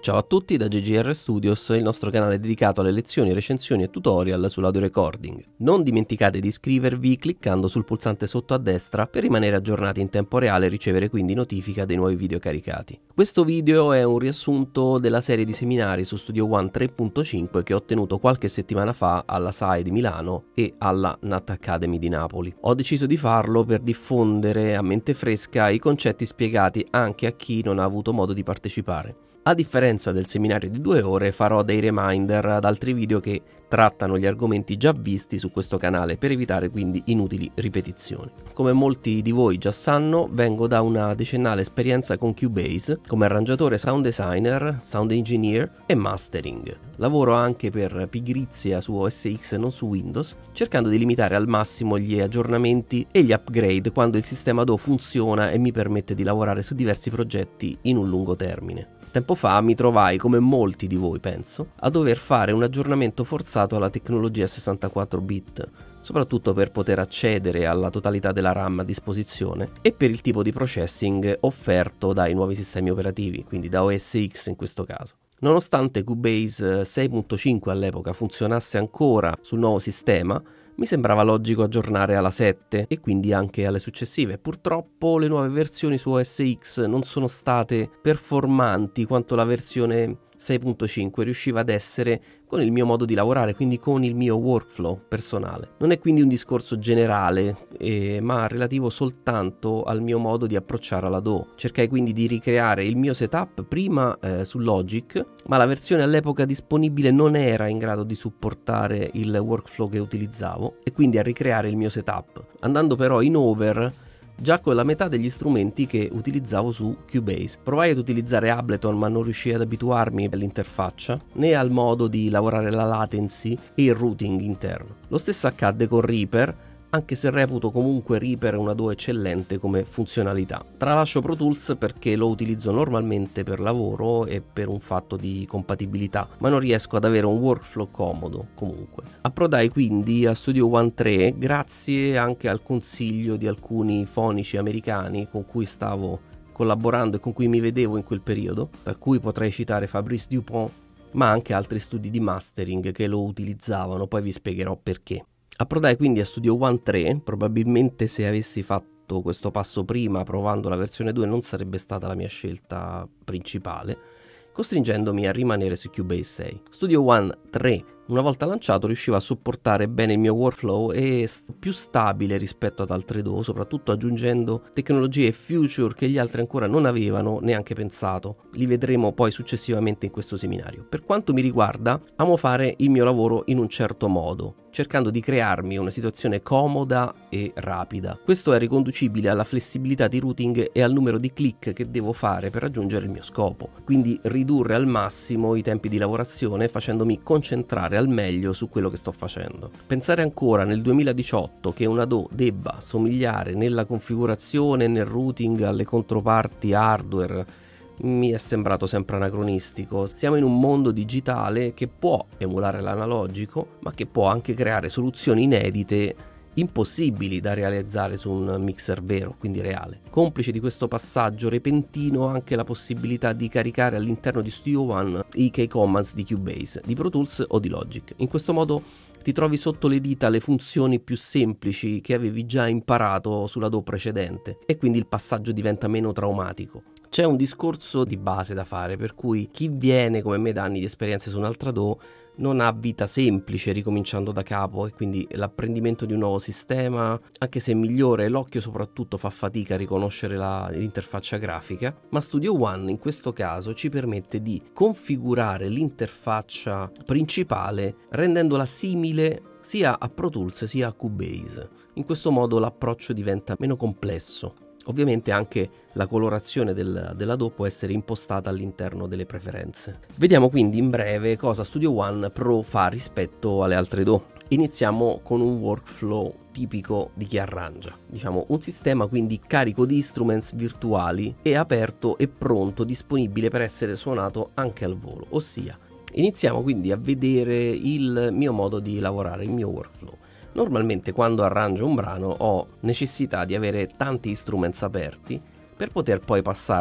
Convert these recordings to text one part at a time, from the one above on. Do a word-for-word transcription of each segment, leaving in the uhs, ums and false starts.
Ciao a tutti da G G R Studios, il nostro canale dedicato alle lezioni, recensioni e tutorial sull'audio recording. Non dimenticate di iscrivervi cliccando sul pulsante sotto a destra per rimanere aggiornati in tempo reale e ricevere quindi notifica dei nuovi video caricati. Questo video è un riassunto della serie di seminari su Studio One tre punto cinque che ho tenuto qualche settimana fa alla S A E di Milano e alla N A T Academy di Napoli. Ho deciso di farlo per diffondere a mente fresca i concetti spiegati anche a chi non ha avuto modo di partecipare. A differenza del seminario di due ore farò dei reminder ad altri video che trattano gli argomenti già visti su questo canale per evitare quindi inutili ripetizioni. Come molti di voi già sanno, vengo da una decennale esperienza con Cubase come arrangiatore, sound designer, sound engineer e mastering. Lavoro anche per pigrizia su O S X e non su Windows, cercando di limitare al massimo gli aggiornamenti e gli upgrade quando il sistema D A W funziona e mi permette di lavorare su diversi progetti in un lungo termine. Tempo fa mi trovai, come molti di voi penso, a dover fare un aggiornamento forzato alla tecnologia sessantaquattro bit, soprattutto per poter accedere alla totalità della RAM a disposizione e per il tipo di processing offerto dai nuovi sistemi operativi, quindi da O S X in questo caso. Nonostante Cubase sei punto cinque all'epoca funzionasse ancora sul nuovo sistema, mi sembrava logico aggiornare alla sette e quindi anche alle successive. Purtroppo le nuove versioni su O S X non sono state performanti quanto la versione sei punto cinque riusciva ad essere con il mio modo di lavorare, quindi con il mio workflow personale. Non è quindi un discorso generale, eh, ma relativo soltanto al mio modo di approcciare alla D A W. Cercai quindi di ricreare il mio setup prima eh, su Logic, ma la versione all'epoca disponibile non era in grado di supportare il workflow che utilizzavo e quindi a ricreare il mio setup, andando però in over già con la metà degli strumenti che utilizzavo su Cubase. Provai ad utilizzare Ableton ma non riuscii ad abituarmi all'interfaccia né al modo di lavorare la latency e il routing interno. Lo stesso accadde con Reaper, anche se reputo comunque Reaper una D A W eccellente come funzionalità. Tralascio Pro Tools perché lo utilizzo normalmente per lavoro e per un fatto di compatibilità, ma non riesco ad avere un workflow comodo comunque. Approdai quindi a Studio One tre grazie anche al consiglio di alcuni fonici americani con cui stavo collaborando e con cui mi vedevo in quel periodo, per cui potrei citare Fabrice Dupont, ma anche altri studi di mastering che lo utilizzavano, poi vi spiegherò perché. Approdai quindi a Studio One tre, probabilmente se avessi fatto questo passo prima provando la versione due non sarebbe stata la mia scelta principale, costringendomi a rimanere su Cubase sei. Studio One tre, una volta lanciato, riusciva a supportare bene il mio workflow e più stabile rispetto ad altre D A W, soprattutto aggiungendo tecnologie e feature che gli altri ancora non avevano neanche pensato. Li vedremo poi successivamente in questo seminario. Per quanto mi riguarda, amo fare il mio lavoro in un certo modo, cercando di crearmi una situazione comoda e rapida. Questo è riconducibile alla flessibilità di routing e al numero di click che devo fare per raggiungere il mio scopo, quindi ridurre al massimo i tempi di lavorazione facendomi concentrare al meglio su quello che sto facendo. Pensare ancora nel duemiladiciotto che una D A W debba somigliare nella configurazione e nel routing alle controparti hardware mi è sembrato sempre anacronistico. Siamo in un mondo digitale che può emulare l'analogico, ma che può anche creare soluzioni inedite impossibili da realizzare su un mixer vero, quindi reale. Complice di questo passaggio repentino anche la possibilità di caricare all'interno di Studio One i key commands di Cubase, di Pro Tools o di Logic. In questo modo ti trovi sotto le dita le funzioni più semplici che avevi già imparato sulla D A W precedente e quindi il passaggio diventa meno traumatico. C'è un discorso di base da fare, per cui chi viene come me da anni di esperienza su un'altra D A W non ha vita semplice ricominciando da capo e quindi l'apprendimento di un nuovo sistema, anche se migliore, l'occhio soprattutto fa fatica a riconoscere la, l'interfaccia grafica, ma Studio One in questo caso ci permette di configurare l'interfaccia principale rendendola simile sia a Pro Tools sia a Cubase. In questo modo l'approccio diventa meno complesso. Ovviamente anche la colorazione del, della D A W può essere impostata all'interno delle preferenze. Vediamo quindi in breve cosa Studio One Pro fa rispetto alle altre D A W. Iniziamo con un workflow tipico di chi arrangia, diciamo un sistema quindi carico di instruments virtuali e aperto e pronto, disponibile per essere suonato anche al volo, ossia iniziamo quindi a vedere il mio modo di lavorare, il mio workflow. Normalmente quando arrangio un brano ho necessità di avere tanti instruments aperti per poter poi passare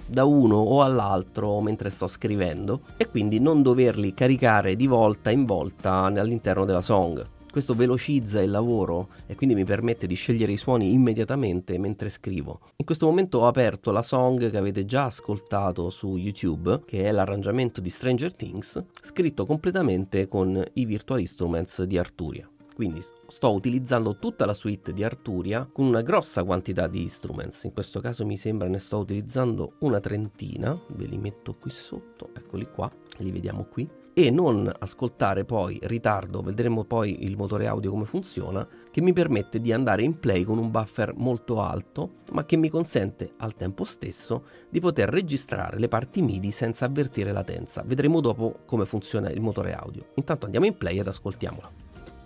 da uno o all'altro mentre sto scrivendo e quindi non doverli caricare di volta in volta all'interno della song. Questo velocizza il lavoro e quindi mi permette di scegliere i suoni immediatamente mentre scrivo. In questo momento ho aperto la song che avete già ascoltato su YouTube, che è l'arrangiamento di Stranger Things, scritto completamente con i Virtual Instruments di Arturia. Quindi sto utilizzando tutta la suite di Arturia con una grossa quantità di instruments. In questo caso mi sembra ne sto utilizzando una trentina, ve li metto qui sotto, eccoli qua, li vediamo qui. E non ascoltare poi ritardo, vedremo poi il motore audio come funziona, che mi permette di andare in play con un buffer molto alto, ma che mi consente al tempo stesso di poter registrare le parti MIDI senza avvertire latenza. Vedremo dopo come funziona il motore audio. Intanto andiamo in play ed ascoltiamola.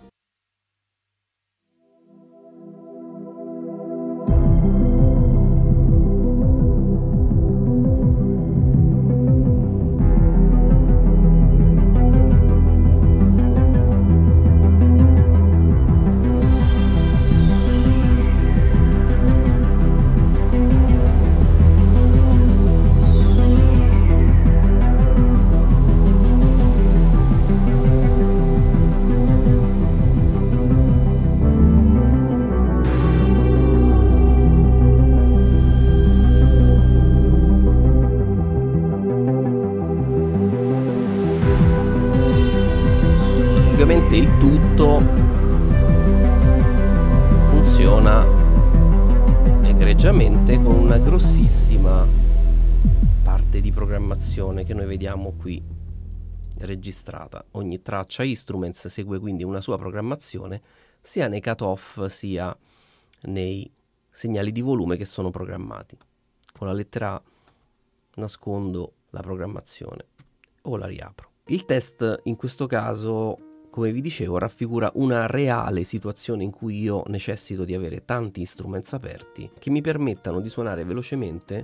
Ovviamente il tutto funziona egregiamente con una grossissima parte di programmazione che noi vediamo qui registrata. Ogni traccia Instruments segue quindi una sua programmazione sia nei cutoff sia nei segnali di volume che sono programmati. Con la lettera A nascondo la programmazione o la riapro. Il test in questo caso, come vi dicevo, raffigura una reale situazione in cui io necessito di avere tanti instruments aperti che mi permettano di suonare velocemente.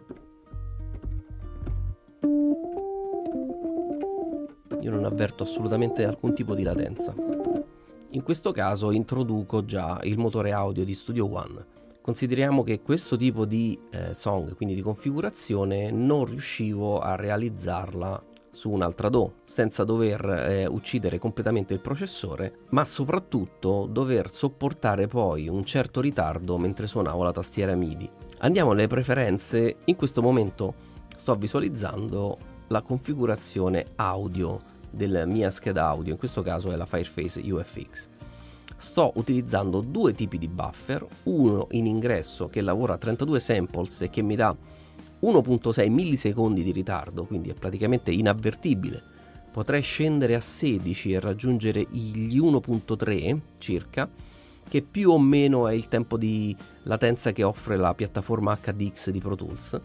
Io non avverto assolutamente alcun tipo di latenza. In questo caso introduco già il motore audio di Studio One. Consideriamo che questo tipo di eh, song, quindi di configurazione, non riuscivo a realizzarla su un'altra D A W senza dover eh, uccidere completamente il processore, ma soprattutto dover sopportare poi un certo ritardo mentre suonavo la tastiera MIDI. Andiamo alle preferenze. In questo momento sto visualizzando la configurazione audio della mia scheda audio, in questo caso è la Fireface U F X. Sto utilizzando due tipi di buffer, uno in ingresso che lavora a trentadue samples e che mi dà uno virgola sei millisecondi di ritardo, quindi è praticamente inavvertibile. Potrei scendere a sedici e raggiungere gli uno virgola tre circa, che più o meno è il tempo di latenza che offre la piattaforma H D X di Pro Tools,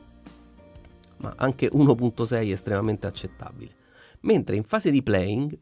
ma anche uno virgola sei è estremamente accettabile. Mentre in fase di playing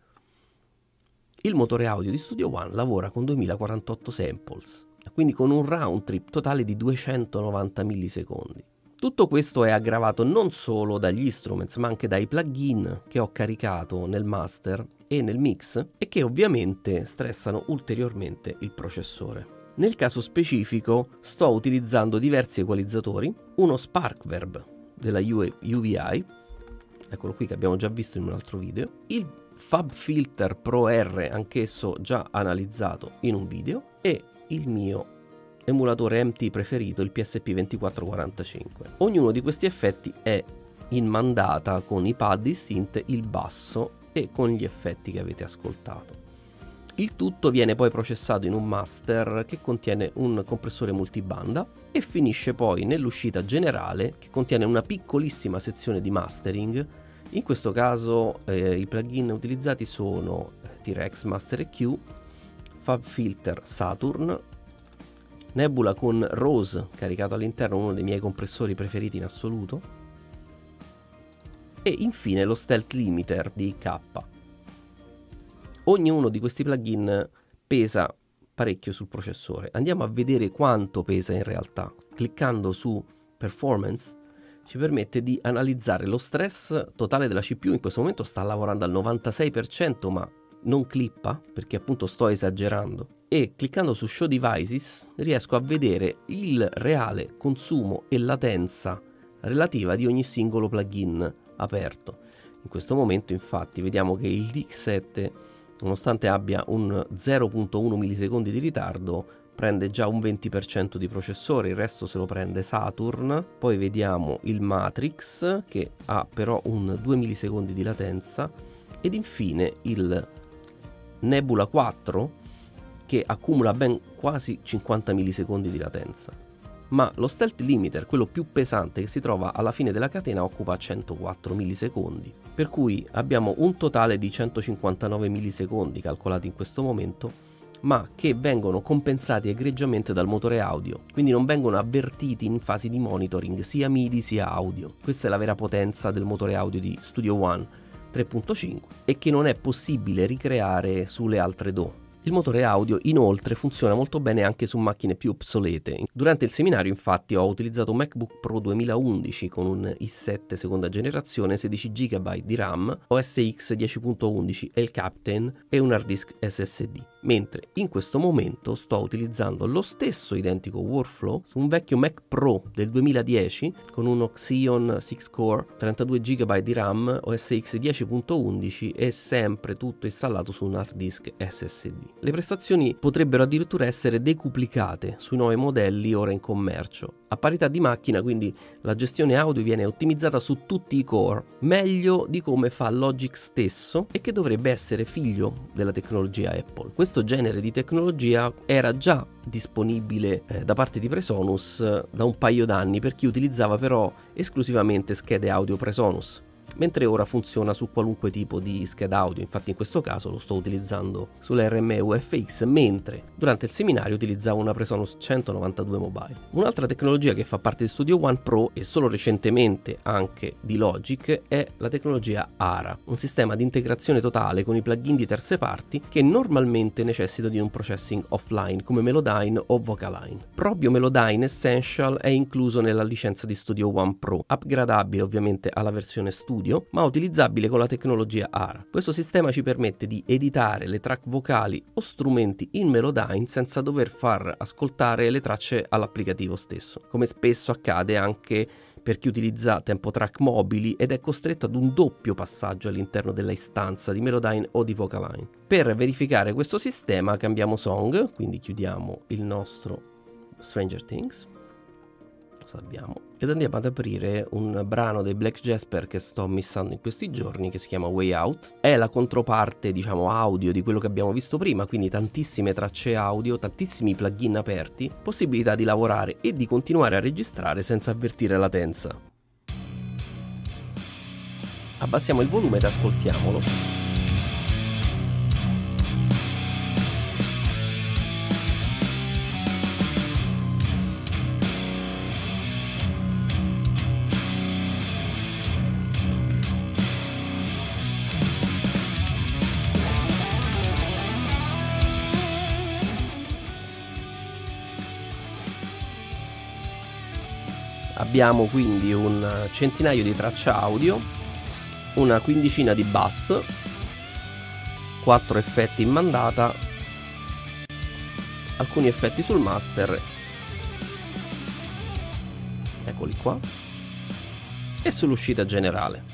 il motore audio di Studio One lavora con duemilaquarantotto samples, quindi con un round trip totale di duecentonovanta millisecondi. Tutto questo è aggravato non solo dagli instruments, ma anche dai plugin che ho caricato nel master e nel mix e che ovviamente stressano ulteriormente il processore. Nel caso specifico sto utilizzando diversi equalizzatori, uno Sparkverb della U V I, eccolo qui che abbiamo già visto in un altro video, il FabFilter Pro R, anch'esso già analizzato in un video, e il mio emulatore M T preferito, il P S P ventiquattro quarantacinque. Ognuno di questi effetti è in mandata con i pad, il synth, il basso e con gli effetti che avete ascoltato. Il tutto viene poi processato in un master che contiene un compressore multibanda e finisce poi nell'uscita generale che contiene una piccolissima sezione di mastering. In questo caso eh, i plugin utilizzati sono T-Rex Master E Q, FabFilter Saturn, Nebula con Rose caricato all'interno, uno dei miei compressori preferiti in assoluto, e infine lo Stealth Limiter di K. Ognuno di questi plugin pesa parecchio sul processore. Andiamo a vedere quanto pesa in realtà. Cliccando su Performance ci permette di analizzare lo stress totale della C P U. In questo momento sta lavorando al novantasei per cento, ma non clippa perché appunto sto esagerando. E cliccando su Show Devices riesco a vedere il reale consumo e latenza relativa di ogni singolo plugin aperto. In questo momento infatti vediamo che il D X sette, nonostante abbia un zero virgola uno millisecondi di ritardo, prende già un venti per cento di processore, il resto se lo prende Saturn. Poi vediamo il Matrix che ha però un due millisecondi di latenza, ed infine il Nebula quattro che accumula ben quasi cinquanta millisecondi di latenza. Ma lo Stealth Limiter, quello più pesante che si trova alla fine della catena, occupa centoquattro millisecondi, per cui abbiamo un totale di centocinquantanove millisecondi calcolati in questo momento, ma che vengono compensati egregiamente dal motore audio, quindi non vengono avvertiti in fasi di monitoring sia MIDI sia audio. Questa è la vera potenza del motore audio di Studio One tre punto cinque e che non è possibile ricreare sulle altre D A W. Il motore audio inoltre funziona molto bene anche su macchine più obsolete. Durante il seminario infatti ho utilizzato un MacBook Pro duemilaundici con un i sette seconda generazione, sedici giga di RAM, O S X dieci punto undici e il Captain e un hard disk S S D. Mentre in questo momento sto utilizzando lo stesso identico workflow su un vecchio Mac Pro del duemiladieci con uno Xeon sei core, trentadue giga di RAM, O S X dieci punto undici e sempre tutto installato su un hard disk S S D. Le prestazioni potrebbero addirittura essere decuplicate sui nuovi modelli ora in commercio. A parità di macchina, quindi, la gestione audio viene ottimizzata su tutti i core, meglio di come fa Logic stesso e che dovrebbe essere figlio della tecnologia Apple. Questo genere di tecnologia era già disponibile eh, da parte di Presonus eh, da un paio d'anni per chi utilizzava però esclusivamente schede audio Presonus, mentre ora funziona su qualunque tipo di scheda audio. Infatti in questo caso lo sto utilizzando sull'R M E U F X, mentre durante il seminario utilizzavo una Presonus centonovantadue Mobile. Un'altra tecnologia che fa parte di Studio One Pro e solo recentemente anche di Logic è la tecnologia A R A, un sistema di integrazione totale con i plugin di terze parti che normalmente necessita di un processing offline come Melodyne o Vocaline. Proprio Melodyne Essential è incluso nella licenza di Studio One Pro, upgradabile ovviamente alla versione Studio, ma utilizzabile con la tecnologia A R A. Questo sistema ci permette di editare le track vocali o strumenti in Melodyne senza dover far ascoltare le tracce all'applicativo stesso, come spesso accade anche per chi utilizza tempo track mobili ed è costretto ad un doppio passaggio all'interno della istanza di Melodyne o di Vocaline. Per verificare questo sistema cambiamo song, quindi chiudiamo il nostro Stranger Things, lo salviamo ed andiamo ad aprire un brano dei Black Jasper che sto missando in questi giorni, che si chiama Way Out. È la controparte, diciamo, audio di quello che abbiamo visto prima, quindi tantissime tracce audio, tantissimi plugin aperti, possibilità di lavorare e di continuare a registrare senza avvertire latenza. Abbassiamo il volume ed ascoltiamolo. Abbiamo quindi un centinaio di tracce audio, una quindicina di bass, quattro effetti in mandata, alcuni effetti sul master, eccoli qua, e sull'uscita generale.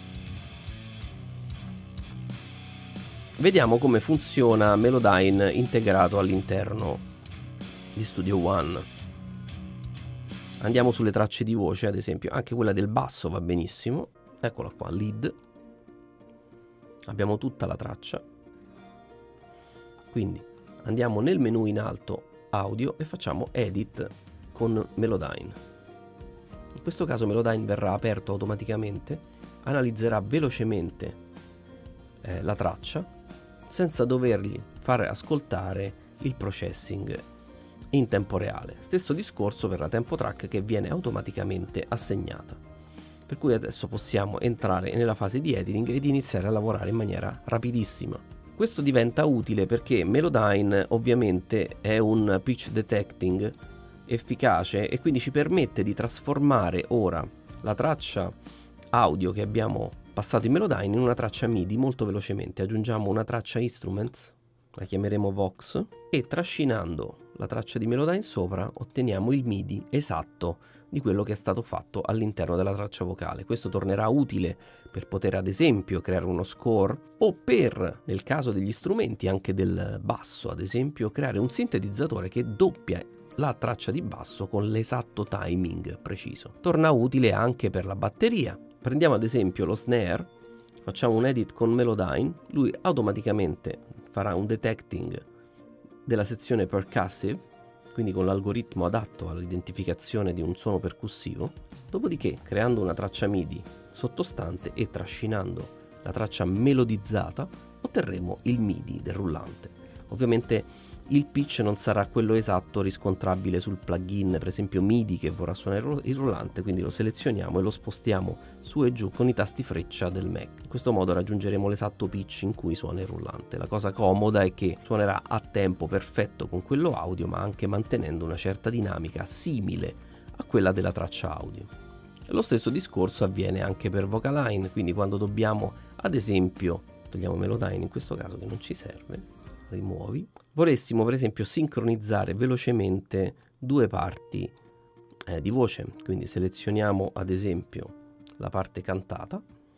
Vediamo come funziona Melodyne integrato all'interno di Studio One. Andiamo sulle tracce di voce, ad esempio, anche quella del basso va benissimo. Eccola qua, lead. Abbiamo tutta la traccia. Quindi andiamo nel menu in alto audio e facciamo edit con Melodyne. In questo caso Melodyne verrà aperto automaticamente, analizzerà velocemente eh, la traccia senza dovergli far ascoltare il processing in tempo reale. Stesso discorso per la tempo track che viene automaticamente assegnata. Per cui adesso possiamo entrare nella fase di editing ed iniziare a lavorare in maniera rapidissima. Questo diventa utile perché Melodyne ovviamente è un pitch detecting efficace e quindi ci permette di trasformare ora la traccia audio che abbiamo passato in Melodyne in una traccia MIDI molto velocemente. Aggiungiamo una traccia instruments, la chiameremo Vox, e trascinando la traccia di Melodyne sopra otteniamo il MIDI esatto di quello che è stato fatto all'interno della traccia vocale. Questo tornerà utile per poter ad esempio creare uno score o per, nel caso degli strumenti anche del basso ad esempio, creare un sintetizzatore che doppia la traccia di basso con l'esatto timing preciso. Torna utile anche per la batteria. Prendiamo ad esempio lo snare, facciamo un edit con Melodyne, lui automaticamente farà un detecting della sezione percussive, quindi con l'algoritmo adatto all'identificazione di un suono percussivo, dopodiché creando una traccia MIDI sottostante e trascinando la traccia melodizzata otterremo il MIDI del rullante. Ovviamente il pitch non sarà quello esatto riscontrabile sul plugin, per esempio MIDI, che vorrà suonare il rullante, quindi lo selezioniamo e lo spostiamo su e giù con i tasti freccia del Mac. In questo modo raggiungeremo l'esatto pitch in cui suona il rullante. La cosa comoda è che suonerà a tempo perfetto con quello audio, ma anche mantenendo una certa dinamica simile a quella della traccia audio. Lo stesso discorso avviene anche per Vocaline, quindi quando dobbiamo ad esempio, togliamo Melodyne in questo caso che non ci serve, rimuovi, vorressimo per esempio sincronizzare velocemente due parti eh, di voce, quindi selezioniamo ad esempio la parte cantata,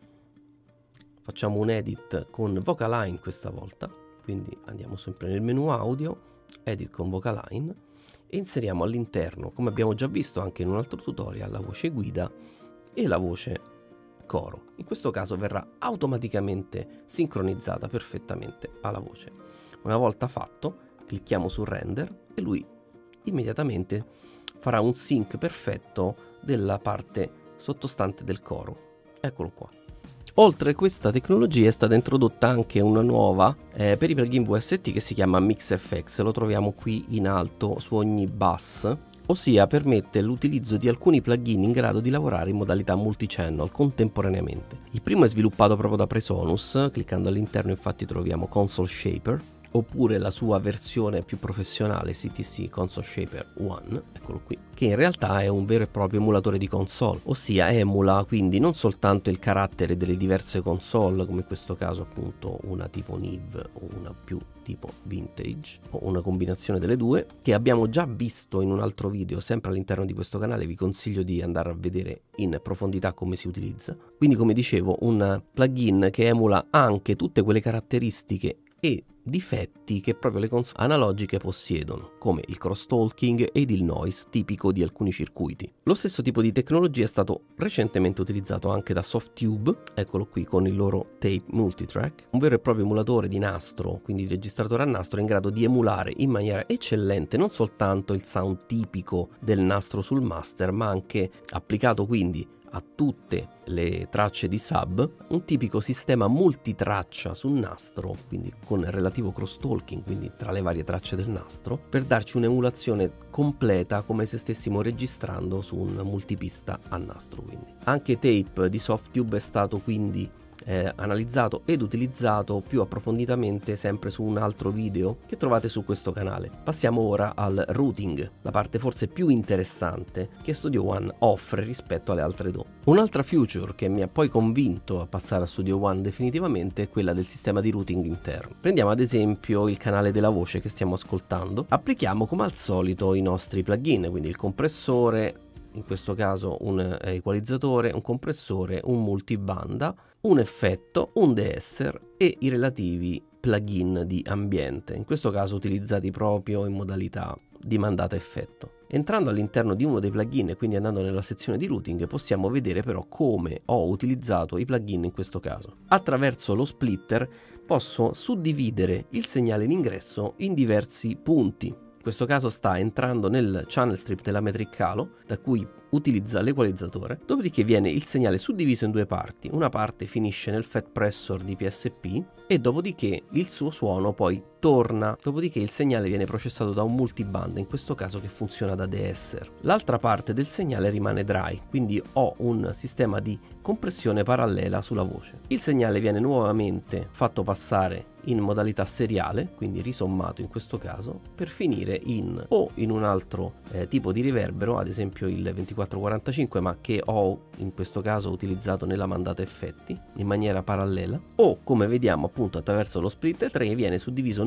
facciamo un edit con Vocaline questa volta, quindi andiamo sempre nel menu audio, edit con Vocaline e inseriamo all'interno, come abbiamo già visto anche in un altro tutorial, la voce guida e la voce coro. In questo caso verrà automaticamente sincronizzata perfettamente alla voce. Una volta fatto, clicchiamo su render e lui immediatamente farà un sync perfetto della parte sottostante del coro. Eccolo qua. Oltre a questa tecnologia è stata introdotta anche una nuova eh, per i plugin V S T che si chiama MixFX. Lo troviamo qui in alto su ogni bus, ossia permette l'utilizzo di alcuni plugin in grado di lavorare in modalità multi-channel contemporaneamente. Il primo è sviluppato proprio da Presonus, cliccando all'interno infatti troviamo Console Shaper, oppure la sua versione più professionale C T C Console Shaper uno, eccolo qui, che in realtà è un vero e proprio emulatore di console, ossia emula quindi non soltanto il carattere delle diverse console, come in questo caso appunto una tipo N I V o una più tipo Vintage, o una combinazione delle due, che abbiamo già visto in un altro video sempre all'interno di questo canale, vi consiglio di andare a vedere in profondità come si utilizza. Quindi come dicevo, un plugin che emula anche tutte quelle caratteristiche e difetti che proprio le console analogiche possiedono, come il crosstalking ed il noise tipico di alcuni circuiti. Lo stesso tipo di tecnologia è stato recentemente utilizzato anche da Softube, eccolo qui con il loro tape multitrack, un vero e proprio emulatore di nastro, quindi di registratore a nastro in grado di emulare in maniera eccellente non soltanto il sound tipico del nastro sul master, ma anche applicato quindi a tutte le tracce di sub, un tipico sistema multitraccia sul nastro, quindi con relativo crosstalking, quindi tra le varie tracce del nastro, per darci un'emulazione completa come se stessimo registrando su un multipista a nastro. Quindi anche tape di Softube è stato quindi Eh, analizzato ed utilizzato più approfonditamente sempre su un altro video che trovate su questo canale. Passiamo ora al routing, la parte forse più interessante che Studio One offre rispetto alle altre due. Un'altra feature che mi ha poi convinto a passare a Studio One definitivamente è quella del sistema di routing interno. Prendiamo ad esempio il canale della voce che stiamo ascoltando, applichiamo come al solito i nostri plugin, quindi il compressore, in questo caso un equalizzatore, un compressore, un multibanda, un effetto, un deesser e i relativi plugin di ambiente, in questo caso utilizzati proprio in modalità di mandata effetto. Entrando all'interno di uno dei plugin e quindi andando nella sezione di routing possiamo vedere però come ho utilizzato i plugin in questo caso. Attraverso lo splitter posso suddividere il segnale in ingresso in diversi punti. In questo caso sta entrando nel channel strip della Metric Halo, da cui utilizza l'equalizzatore, dopodiché viene il segnale suddiviso in due parti, una parte finisce nel Fat Pressor di P S P e dopodiché il suo suono poi torna, dopodiché il segnale viene processato da un multiband, in questo caso che funziona da deesser. L'altra parte del segnale rimane dry, quindi ho un sistema di compressione parallela sulla voce. Il segnale viene nuovamente fatto passare in modalità seriale, quindi risommato in questo caso, per finire in o in un altro eh, tipo di riverbero, ad esempio il ventiquattro quarantacinque, ma che ho in questo caso utilizzato nella mandata effetti in maniera parallela, o come vediamo appunto attraverso lo splitter tre viene suddiviso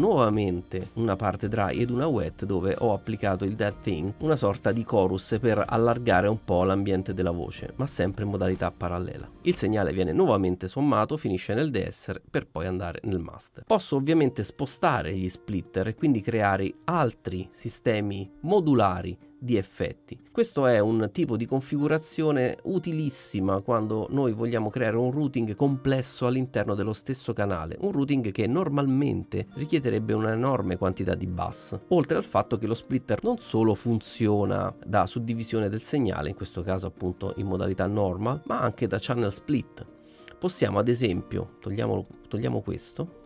nuovamente una parte dry ed una wet dove ho applicato il That Thing, una sorta di chorus per allargare un po' l'ambiente della voce, ma sempre in modalità parallela. Il segnale viene nuovamente sommato, finisce nel deesser per poi andare nel master. Posso ovviamente spostare gli splitter e quindi creare altri sistemi modulari di effetti. Questo è un tipo di configurazione utilissima quando noi vogliamo creare un routing complesso all'interno dello stesso canale, un routing che normalmente richiederebbe un'enorme quantità di bus, oltre al fatto che lo splitter non solo funziona da suddivisione del segnale, in questo caso appunto in modalità normal, ma anche da channel split. Possiamo ad esempio, togliamo, togliamo questo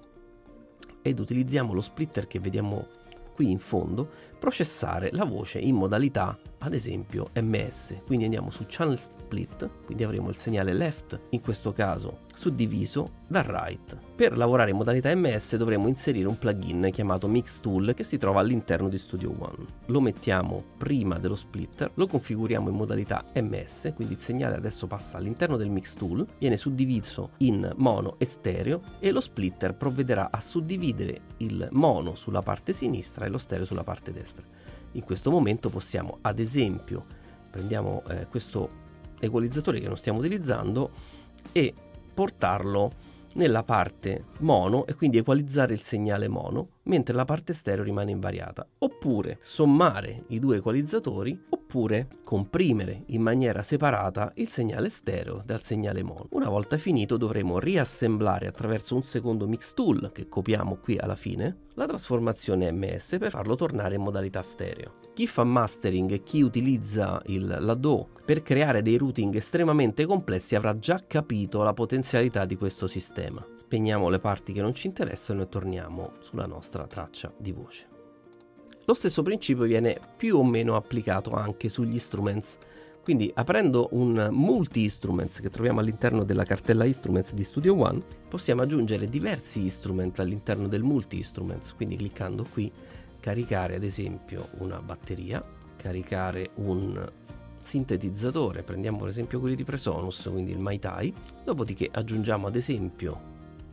ed utilizziamo lo splitter che vediamo qui in fondo, processare la voce in modalità ad esempio M S, quindi andiamo su channel split, quindi avremo il segnale left in questo caso suddiviso dal right. Per lavorare in modalità M S dovremo inserire un plugin chiamato Mix Tool che si trova all'interno di Studio One. Lo mettiamo prima dello splitter, lo configuriamo in modalità M S, quindi il segnale adesso passa all'interno del Mix Tool, viene suddiviso in mono e stereo e lo splitter provvederà a suddividere il mono sulla parte sinistra e lo stereo sulla parte destra. In questo momento possiamo ad esempio prendiamo eh, questo equalizzatore che non stiamo utilizzando e portarlo nella parte mono e quindi equalizzare il segnale mono mentre la parte stereo rimane invariata, oppure sommare i due equalizzatori, oppure comprimere in maniera separata il segnale stereo dal segnale mono. Una volta finito dovremo riassemblare attraverso un secondo mix tool che copiamo qui alla fine la trasformazione M S per farlo tornare in modalità stereo. Chi fa mastering e chi utilizza il, l'A D O per creare dei routing estremamente complessi avrà già capito la potenzialità di questo sistema. Spegniamo le parti che non ci interessano e torniamo sulla nostra traccia di voce. Lo stesso principio viene più o meno applicato anche sugli instruments, quindi aprendo un multi-instruments che troviamo all'interno della cartella instruments di Studio One possiamo aggiungere diversi instrument all'interno del multi-instruments, quindi cliccando qui caricare ad esempio una batteria, caricare un sintetizzatore, prendiamo per esempio quelli di Presonus, quindi il Maitai, dopodiché aggiungiamo ad esempio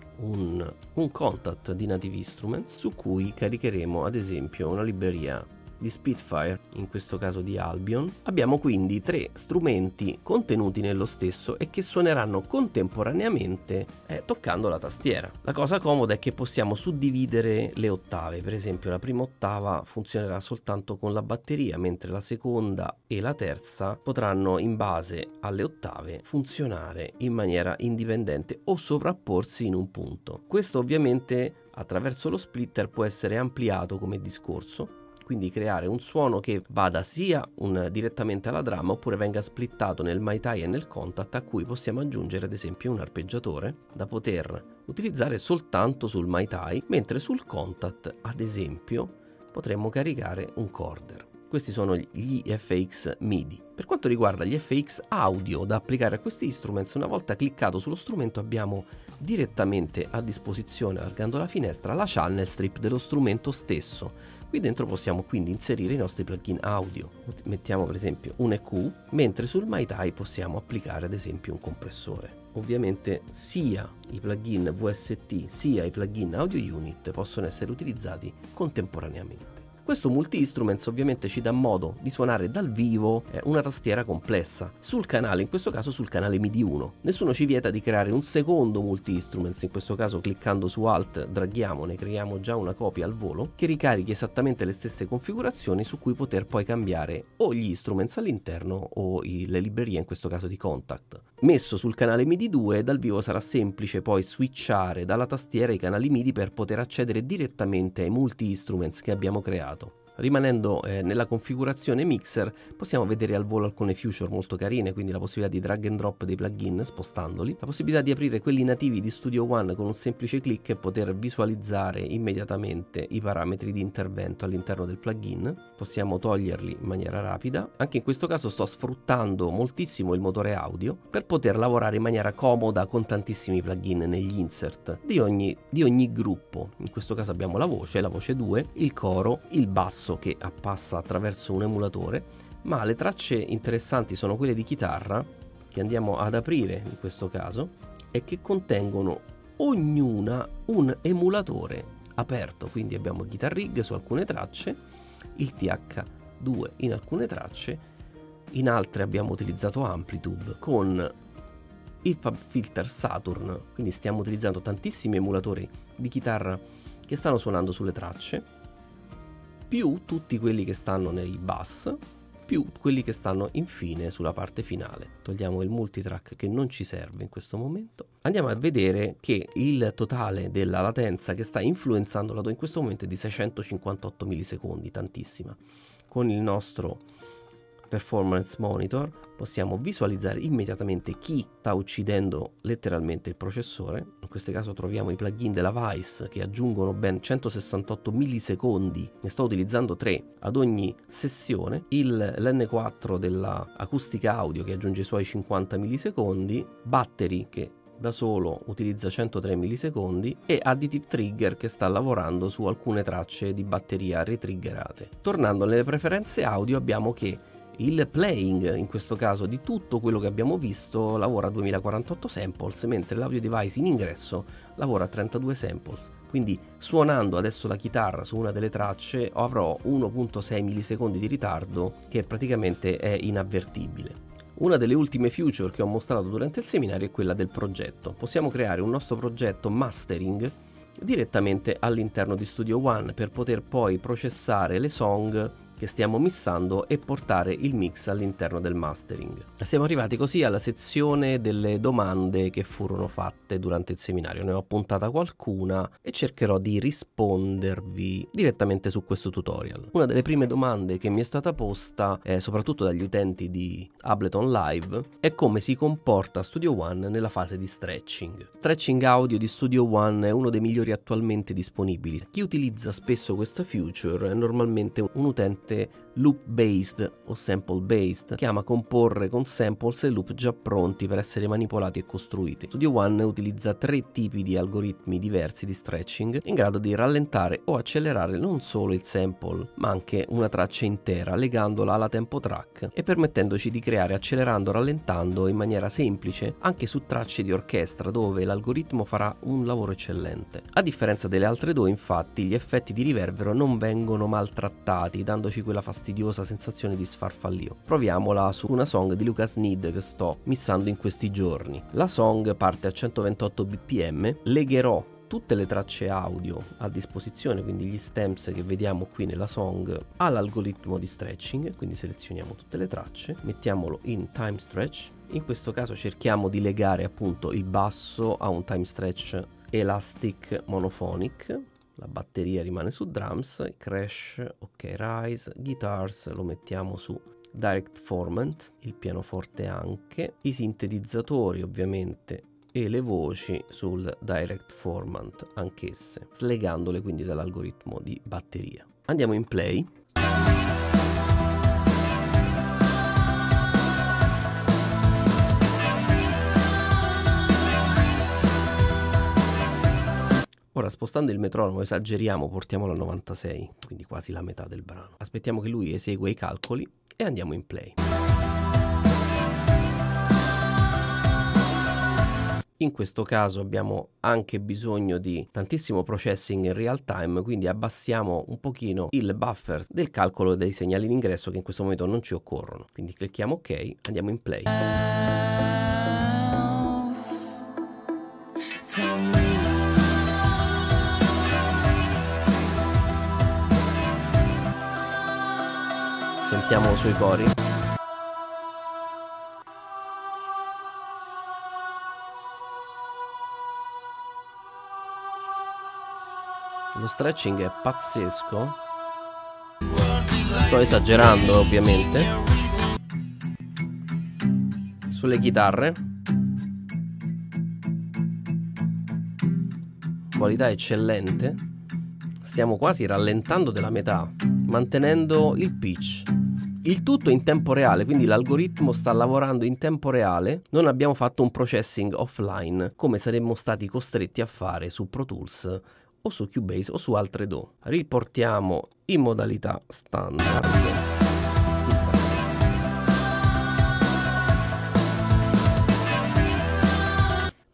Un, un contact di Native Instruments su cui caricheremo ad esempio una libreria di Spitfire, in questo caso di Albion. Abbiamo quindi tre strumenti contenuti nello stesso e che suoneranno contemporaneamente eh, toccando la tastiera. La cosa comoda è che possiamo suddividere le ottave, per esempio la prima ottava funzionerà soltanto con la batteria, mentre la seconda e la terza potranno in base alle ottave funzionare in maniera indipendente o sovrapporsi in un punto. Questo ovviamente attraverso lo splitter può essere ampliato come discorso, quindi creare un suono che vada sia un, direttamente alla drum oppure venga splittato nel Maitai e nel contact, a cui possiamo aggiungere ad esempio un arpeggiatore da poter utilizzare soltanto sul Maitai, mentre sul contact ad esempio potremmo caricare un corder. Questi sono gli F X MIDI. Per quanto riguarda gli F X audio da applicare a questi instruments, una volta cliccato sullo strumento abbiamo direttamente a disposizione, allargando la finestra, la channel strip dello strumento stesso. Qui dentro possiamo quindi inserire i nostri plugin audio. Mettiamo per esempio un E Q, mentre sul Maitai possiamo applicare ad esempio un compressore. Ovviamente sia i plugin V S T sia i plugin Audio Unit possono essere utilizzati contemporaneamente. Questo multi-instruments ovviamente ci dà modo di suonare dal vivo eh, una tastiera complessa sul canale, in questo caso sul canale MIDI uno. Nessuno ci vieta di creare un secondo multi-instruments, in questo caso cliccando su Alt draghiamo, ne creiamo già una copia al volo che ricarichi esattamente le stesse configurazioni su cui poter poi cambiare o gli instruments all'interno o i, le librerie, in questo caso di Contact. Messo sul canale MIDI due, dal vivo sarà semplice poi switchare dalla tastiera i canali MIDI per poter accedere direttamente ai multi-instruments che abbiamo creato. Rimanendo eh, nella configurazione mixer possiamo vedere al volo alcune feature molto carine, quindi la possibilità di drag and drop dei plugin spostandoli, la possibilità di aprire quelli nativi di Studio One con un semplice clic e poter visualizzare immediatamente i parametri di intervento all'interno del plugin, possiamo toglierli in maniera rapida. Anche in questo caso sto sfruttando moltissimo il motore audio per poter lavorare in maniera comoda con tantissimi plugin negli insert di ogni, di ogni gruppo. In questo caso abbiamo la voce, la voce due, il coro, il basso che passa attraverso un emulatore, ma le tracce interessanti sono quelle di chitarra che andiamo ad aprire in questo caso e che contengono ognuna un emulatore aperto, quindi abbiamo Guitar Rig su alcune tracce, il T H due in alcune tracce, in altre abbiamo utilizzato Amplitude con il FabFilter Saturn, quindi stiamo utilizzando tantissimi emulatori di chitarra che stanno suonando sulle tracce, più tutti quelli che stanno nei bus, più quelli che stanno infine sulla parte finale. Togliamo il multitrack che non ci serve in questo momento. Andiamo a vedere che il totale della latenza che sta influenzando l'audio in questo momento è di seicentocinquantotto millisecondi, tantissima. Con il nostro Performance Monitor possiamo visualizzare immediatamente chi sta uccidendo letteralmente il processore. In questo caso troviamo i plugin della Vice che aggiungono ben centosessantotto millisecondi, ne sto utilizzando tre ad ogni sessione, l'N quattro della Acustica Audio che aggiunge i suoi cinquanta millisecondi, Battery che da solo utilizza centotré millisecondi e Additive Trigger che sta lavorando su alcune tracce di batteria retriggerate. Tornando nelle preferenze audio abbiamo che il playing, in questo caso di tutto quello che abbiamo visto, lavora a duemilaquarantotto samples, mentre l'audio device in ingresso lavora a trentadue samples. Quindi suonando adesso la chitarra su una delle tracce avrò uno virgola sei millisecondi di ritardo che praticamente è inavvertibile. Una delle ultime feature che ho mostrato durante il seminario è quella del progetto. Possiamo creare un nostro progetto mastering direttamente all'interno di Studio One per poter poi processare le song che stiamo mixando e portare il mix all'interno del mastering. Siamo arrivati così alla sezione delle domande che furono fatte durante il seminario. Ne ho appuntata qualcuna e cercherò di rispondervi direttamente su questo tutorial. Una delle prime domande che mi è stata posta, eh, soprattutto dagli utenti di Ableton Live, è come si comporta Studio One nella fase di stretching. Stretching audio di Studio One è uno dei migliori attualmente disponibili. Chi utilizza spesso questa feature è normalmente un utente loop based o sample based, che ama comporre con samples e loop già pronti per essere manipolati e costruiti. Studio One utilizza tre tipi di algoritmi diversi di stretching in grado di rallentare o accelerare non solo il sample ma anche una traccia intera, legandola alla tempo track e permettendoci di creare accelerando rallentando in maniera semplice anche su tracce di orchestra dove l'algoritmo farà un lavoro eccellente. A differenza delle altre due, infatti, gli effetti di riverbero non vengono maltrattati, dandoci quella fastidiosa sensazione di sfarfallio. Proviamola su una song di Lucas Need che sto missando in questi giorni. La song parte a centoventotto bpm, legherò tutte le tracce audio a disposizione, quindi gli stems che vediamo qui nella song, all'algoritmo di stretching, quindi selezioniamo tutte le tracce, mettiamolo in time stretch. In questo caso cerchiamo di legare appunto il basso a un time stretch elastic monophonic. La batteria rimane su drums, crash, ok, rise, guitars lo mettiamo su direct formant, il pianoforte anche, i sintetizzatori ovviamente e le voci sul direct formant anch'esse, slegandole quindi dall'algoritmo di batteria. Andiamo in play. Ora, spostando il metronomo, esageriamo, portiamolo a novantasei, quindi quasi la metà del brano. Aspettiamo che lui esegua i calcoli e andiamo in play. In questo caso abbiamo anche bisogno di tantissimo processing in real time, quindi abbassiamo un pochino il buffer del calcolo dei segnali in ingresso che in questo momento non ci occorrono. Quindi clicchiamo ok, andiamo in play. Sentiamo sui cori. Lo stretching è pazzesco. Sto esagerando ovviamente. Sulle chitarre. Qualità eccellente. Stiamo quasi rallentando della metà, mantenendo il pitch. Il tutto in tempo reale, quindi l'algoritmo sta lavorando in tempo reale, non abbiamo fatto un processing offline come saremmo stati costretti a fare su Pro Tools o su Cubase o su altre D A W. Riportiamo in modalità standard.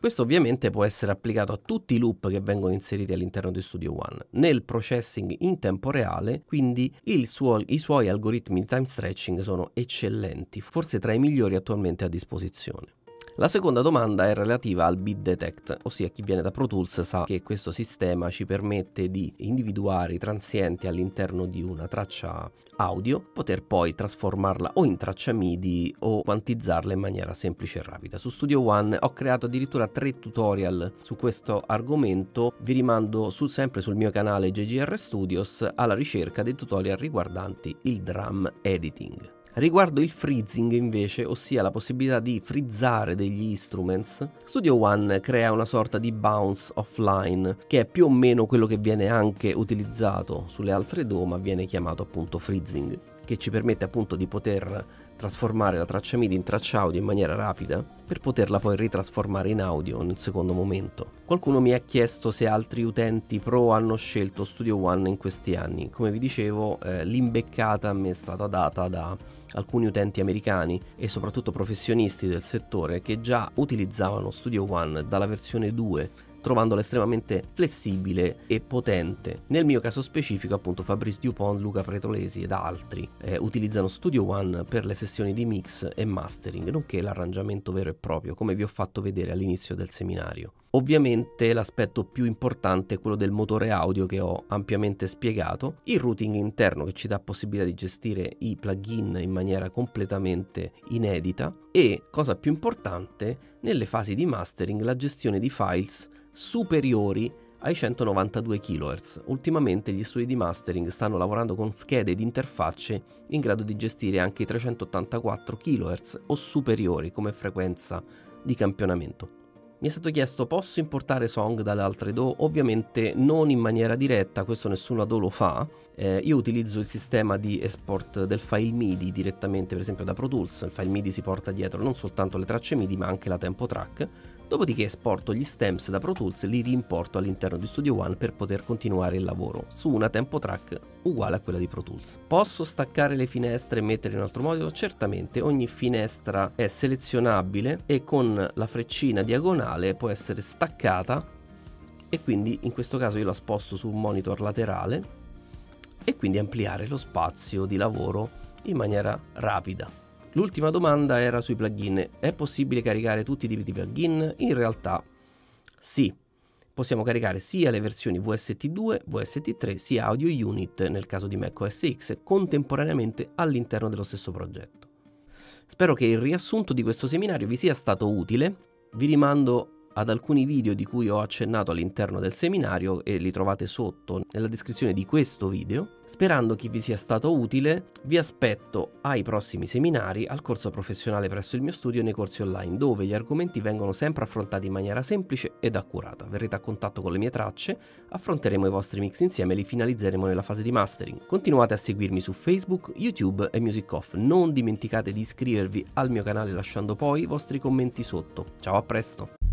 Questo ovviamente può essere applicato a tutti i loop che vengono inseriti all'interno di Studio One. Nel processing in tempo reale, quindi il suo, i suoi algoritmi di time stretching sono eccellenti, forse tra i migliori attualmente a disposizione. La seconda domanda è relativa al bit detect, ossia chi viene da Pro Tools sa che questo sistema ci permette di individuare i transienti all'interno di una traccia audio, poter poi trasformarla o in traccia MIDI o quantizzarla in maniera semplice e rapida. Su Studio One ho creato addirittura tre tutorial su questo argomento, vi rimando su, sempre sul mio canale J G R Studios alla ricerca dei tutorial riguardanti il drum editing. Riguardo il freezing invece, ossia la possibilità di frizzare degli instruments, Studio One crea una sorta di bounce offline che è più o meno quello che viene anche utilizzato sulle altre D A W, ma viene chiamato appunto freezing, che ci permette appunto di poter trasformare la traccia MIDI in traccia audio in maniera rapida per poterla poi ritrasformare in audio nel secondo momento. Qualcuno mi ha chiesto se altri utenti pro hanno scelto Studio One in questi anni. Come vi dicevo, eh, l'imbeccata a me è stata data da alcuni utenti americani e soprattutto professionisti del settore che già utilizzavano Studio One dalla versione due, trovandola estremamente flessibile e potente. Nel mio caso specifico appunto Fabrice Dupont, Luca Pretolesi ed altri eh, utilizzano Studio One per le sessioni di mix e mastering, nonché l'arrangiamento vero e proprio, come vi ho fatto vedere all'inizio del seminario. Ovviamente l'aspetto più importante è quello del motore audio che ho ampiamente spiegato, il routing interno che ci dà possibilità di gestire i plugin in maniera completamente inedita e, cosa più importante, nelle fasi di mastering la gestione di files superiori ai centonovantadue kilohertz. Ultimamente gli studi di mastering stanno lavorando con schede ed interfacce in grado di gestire anche i trecentottantaquattro kilohertz o superiori come frequenza di campionamento. Mi è stato chiesto: posso importare song dalle altre D A W? Ovviamente non in maniera diretta, questo nessuna D A W lo fa. Eh, io utilizzo il sistema di export del file MIDI direttamente, per esempio da Pro Tools. Il file MIDI si porta dietro non soltanto le tracce MIDI ma anche la tempo track. Dopodiché esporto gli stems da Pro Tools e li riimporto all'interno di Studio One per poter continuare il lavoro su una tempo track uguale a quella di Pro Tools. Posso staccare le finestre e mettere in un altro modo? Certamente, ogni finestra è selezionabile e con la freccina diagonale può essere staccata, e quindi in questo caso io la sposto su un monitor laterale e quindi ampliare lo spazio di lavoro in maniera rapida. L'ultima domanda era sui plugin. È possibile caricare tutti i tipi di plugin? In realtà sì, possiamo caricare sia le versioni V S T due, V S T tre, sia Audio Unit nel caso di macOS X contemporaneamente all'interno dello stesso progetto. Spero che il riassunto di questo seminario vi sia stato utile. Vi rimando ad alcuni video di cui ho accennato all'interno del seminario e li trovate sotto nella descrizione di questo video. Sperando che vi sia stato utile, vi aspetto ai prossimi seminari, al corso professionale presso il mio studio e nei corsi online, dove gli argomenti vengono sempre affrontati in maniera semplice ed accurata. Verrete a contatto con le mie tracce, affronteremo i vostri mix insieme e li finalizzeremo nella fase di mastering. Continuate a seguirmi su Facebook, YouTube e Music Off. Non dimenticate di iscrivervi al mio canale lasciando poi i vostri commenti sotto. Ciao, a presto!